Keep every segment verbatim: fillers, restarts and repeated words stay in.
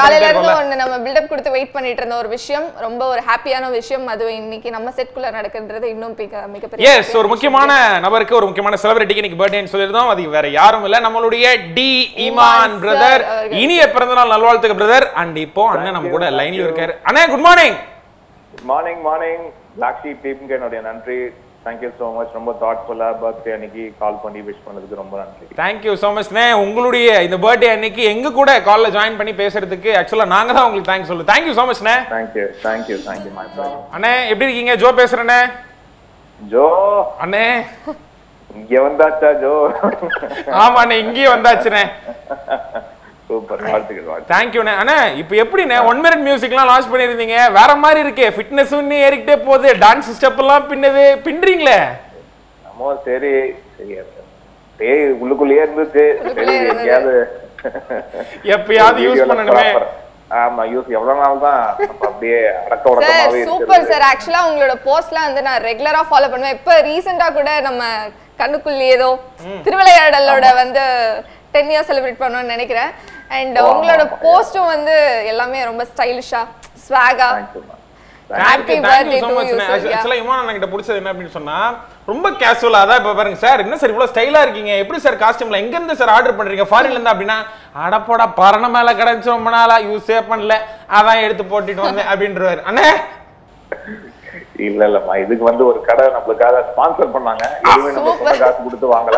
காலையில இருந்து ஒன்னு நம்ம பில்ட் அப் கொடுத்து வெயிட் பண்ணிட்டு இருந்த ஒரு விஷயம் ரொம்ப ஒரு ஹாப்பியான விஷயம் அது இன்னைக்கு நம்ம செட்குள்ள நடக்குன்றது இன்னும் மிகப்பெரிய எஸ் ஒரு முக்கியமான நபருக்கு ஒரு முக்கியமான செலிபிரிட்டிக்கு இன்னைக்கு பர்த்டேன்னு சொல்லிருந்தோம் அது வேற யாரும் இல்ல நம்மளுடைய டி இமான் பிரதர் இனிய பிறந்தநாள் நல்வாழ்த்துக்கள் பிரதர் அண்ட் இப்போ அண்ணன் நம்ம கூட லைன்ல இருக்காரு அண்ணா good morning good morning morning Blacksheep டீமுக்கு என்னோட நன்றி Thank you so much ரொம்ப thoughtful-ஆ பர்த்டே அன்னைக்கு கால் பண்ணி விஷ் பண்ணதுக்கு ரொம்ப நன்றி Thank you so much நே உங்களுடைய இந்த பர்த்டே அன்னைக்கு எங்க கூட கால்ல ஜாயின் பண்ணி பேசுறதுக்கு एक्चुअली நாங்க தான் உங்களுக்கு தேங்க்ஸ் சொல்லுவோம் Thank you so much நே Thank you thank you thank you my friend அண்ணே எப்படி இருக்கீங்க ஜோ பேசுறேனே ஜோ அண்ணே இங்க வந்தாச்சா ஜோ ஆமா அண்ணே இங்கே வந்தாச்சுனே சூப்பர் வாழ்த்துக்கள் வாழ்த்துக்கள் Thank you அண்ணே இப்போ எப்படினே ஒன் மினிட் மியூசிக்லாம் லான்ச் பண்ணிருந்தீங்க வேற மாதிரி இருக்கே ஃபிட்னஸும் ஏறிட்டே போகுது டான்ஸ் ஸ்டெப் எல்லாம் பின்னது பின்றீங்களே அம்மா சரி சரி டேய் உள்ளுக்குள்ளே இருந்துச்சு சரி எங்கயாவது எப்பயாவது யூஸ் பண்ணணுமே ஆமா யூஸ் எவ்வளவு நாள் தான் அப்படியே அடக்க உடக்கமாவே இருக்கு சூப்பர் சார் एक्चुअली உங்களோட போஸ்ட்லாம் வந்து நான் ரெகுலரா ஃபாலோ பண்ணுவேன் இப்போ ரீசன்ட்டா கூட நம்ம கண்ணுக்குள்ள ஏதோ திருவிளையாடலோட வந்து ten years செலிப்ரேட் பண்ணனும்னு நினைக்கிறேன் and உங்களோட போஸ்டும் வந்து எல்லாமே ரொம்ப ஸ்டைலிஷா ஸ்வாகா happy birthday to you actually Imman அண்ணா கிட்ட பிடிச்சது என்ன அப்படினு சொன்னா ரொம்ப கேஷுவலா அத இப்ப பாருங்க சார் என்ன சார் இவ்வளவு ஸ்டைலா இருக்கீங்க எப்படி சார் காஸ்டியூம்ல எங்க இருந்து சார் ஆர்டர் பண்றீங்க ஃபாரின்ல இருந்து அப்படினா அடப்போடா பரண மேல கடஞ்சு ரொம்ப நாளா யூஸே பண்ணல அதான் எடுத்து போட்டுட்டு வந்தேன் அப்படின்றாரு அண்ணே இல்ல இல்லம்மா இதுக்கு வந்து ஒரு கடை நமக்காக ஸ்பான்சர் பண்ணாங்க இதுவே நம்ம சொந்த காசு கொடுத்து வாங்கல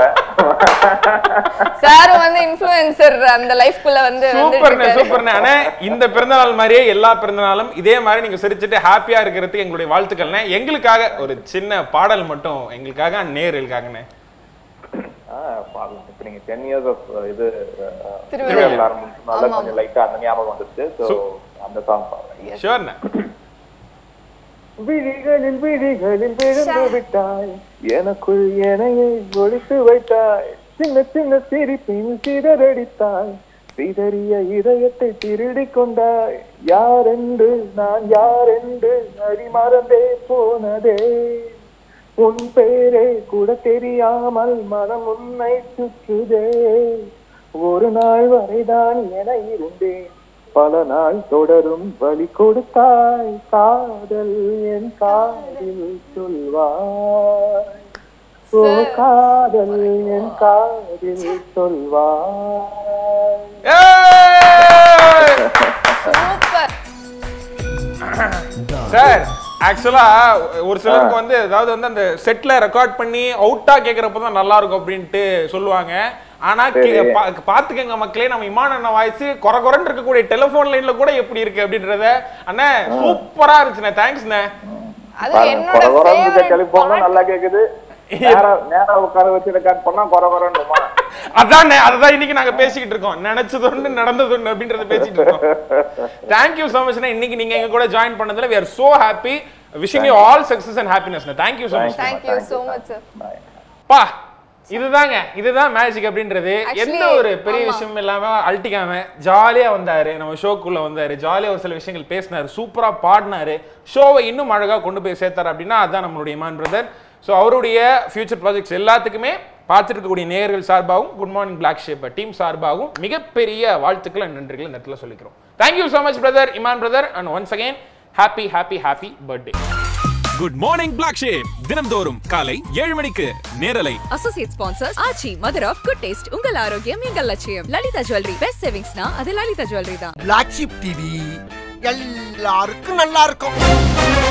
சார் வந்து இன்ஃப்ளூயன்சர் அந்த லைஃப்க்குள்ள வந்து சூப்பர்ண்ணே சூப்பர்ண்ணே அண்ணே இந்த பிறந்தநாள் மாதிரியே எல்லா பிறந்தநாளும் இதே மாதிரி நீங்க சிரிச்சிட்டு ஹாப்பியா இருக்கிறதுக்கு எங்களுடைய வாழ்த்துக்கள்ண்ணே எங்களுக்காக ஒரு சின்ன பாடல் மட்டும் எங்களுக்காக நேயர்களுக்காகண்ணே பாடல் இப்போ நீங்க ten years of இது திருவிழா ஆரம்பிச்சனால கொஞ்சம் லைட்டா அந்த ஞாபகம் வந்துச்சு சோ அந்த சாங் பாடுறேன் ஷூர்ண்ணே விழிகளில் விழிகளில் விழுந்து விட்டாய் எனக்குள் என்னையை ஒழித்து வைத்தாய் சின்ன சின்ன சிரிப்பின் சிதறடித்தாய் சிதறிய இதயத்தை திருடி கொண்டாய் யாரென்று நான் யாரென்று அறிமறந்தே போனதே உன் பேரே கூட தெரியாமல் மனம் உன்னை சுற்றுதே ஒரு நாள் வரைதான் என இருந்தேன் பல நாள் தொடரும் வலி கொடுத்தாய் காதல் என் காதில் சொல்வாய் ஓ காதல் என் காதில் சொல்வாய் சார் ஆக்சுவலா ஒரு சிலருக்கு வந்து அதாவது வந்து அந்த செட்ல ரெக்கார்ட் பண்ணி அவுட்டா கேக்குறப்ப தான் நல்லா இருக்கும் அப்படின்ட்டு சொல்லுவாங்க ஆனா பாத்துக்கங்க மக்களே நம்ம இமான் அண்ணா வாய்ஸ் கொர கொரன்னு இருக்கக்கூடிய டெலிபோன் லைன்ல கூட எப்படி இருக்கு அப்படின்றத அண்ணா சூப்பரா இருந்துச்சுண்ணே தேங்க்ஸ்ண்ணே அது என்னோட ஃபேவரட் டெலிபோன் நல்லா கேக்குது நேரா நேரா உட்கார வச்சு ரெக்கார்ட் பண்ணா கொர கொரன்னுமா அதானே அதான் இன்னைக்கு நாங்க பேசிக்கிட்டு இருக்கோம் நினைச்சது ஒண்ணு நடந்தது ஒண்ணு அப்படின்றத பேசிட்டு இருக்கோம் Thank you so much ண்ணே இன்னைக்கு நீங்க எங்க கூட ஜாயின் பண்ணதுல we are so happy wishing you all success and happiness ண்ணே Thank you so much Thank you so much sir பா இதுதாங்க இதுதான் மேஜிக் அப்படின்றது எந்த ஒரு பெரிய விஷயம் இல்லாம அல்டிக்காம ஜாலியா வந்தாரு நம்ம ஷோக்குள்ள வந்தாரு ஜாலியா ஒரு சில விஷயங்கள் பேசினாரு சூப்பரா பாடினாரு ஷோவை இன்னும் அழகா கொண்டு போய் சேர்த்தாரு அப்படின்னா அதான் நம்மளுடைய இமான் பிரதர் ஸோ அவருடைய ஃபியூச்சர் ப்ராஜெக்ட்ஸ் எல்லாத்துக்குமே பார்த்துட்டு இருக்கக்கூடிய நேயர்கள் சார்பாகவும் குட் மார்னிங் பிளாக்ஷீப் டீம் சார்பாகவும் மிகப்பெரிய வாழ்த்துக்கள் அண்ட் நன்றிகள் இந்த இடத்துல சொல்லிக்கிறோம் thank you so much brother Imman brother and once again happy happy happy birthday good morning Blacksheep தினம்தோறும் காலை ஏழு மணிக்கு நேரலை associate sponsors Aachi mother of good taste உங்கள் ஆரோக்கியம் எங்கள் லட்சியம் லலிதா ஜுவல்லரி பெஸ்ட் சேவிங்ஸ்னா அது லலிதா ஜுவல்லரி தான் Blacksheep டிவி எல்லாருக்கும் நல்லா இருக்கும்